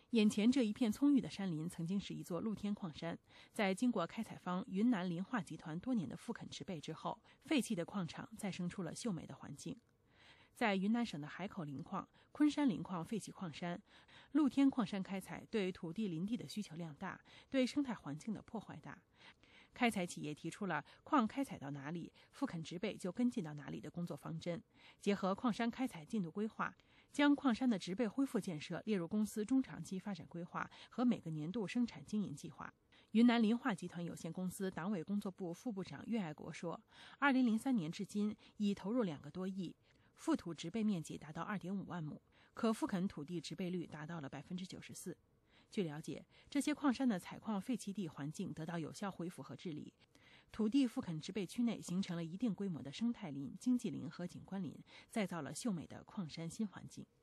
眼前这一片葱郁的山林曾经是一座露天矿山，在经过开采方云南林化集团多年的复垦植被之后，废弃的矿场再生出了秀美的环境。在云南省的海口林矿、昆山林矿废弃矿山，露天矿山开采对土地林地的需求量大，对生态环境的破坏大。开采企业提出了矿开采到哪里，复垦植被就跟进到哪里的工作方针，结合矿山开采进度规划，将矿山的植被恢复建设列入公司中长期发展规划和每个年度生产经营计划。云南林化集团有限公司党委工作部副部长岳爱国说，2003年至今已投入2个多亿，复土植被面积达到2.5万亩，可复垦土地植被率达到了94%。据了解，这些矿山的采矿废弃地环境得到有效恢复和治理，土地复垦植被区内形成了一定规模的生态林、经济林和景观林，再造了秀美的矿山新环境。